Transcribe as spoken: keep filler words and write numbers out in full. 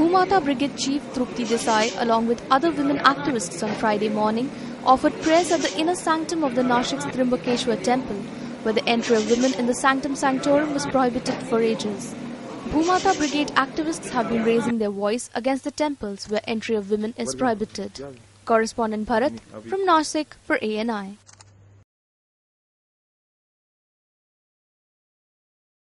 Bhumata Brigade Chief Trupti Desai, along with other women activists on Friday morning, offered prayers at the inner sanctum of the Nashik's Trimbakeshwar temple, where the entry of women in the Sanctum sanctorum was prohibited for ages. Bhumata Brigade activists have been raising their voice against the temples where entry of women is prohibited. Correspondent Bharat from Nashik for A N I.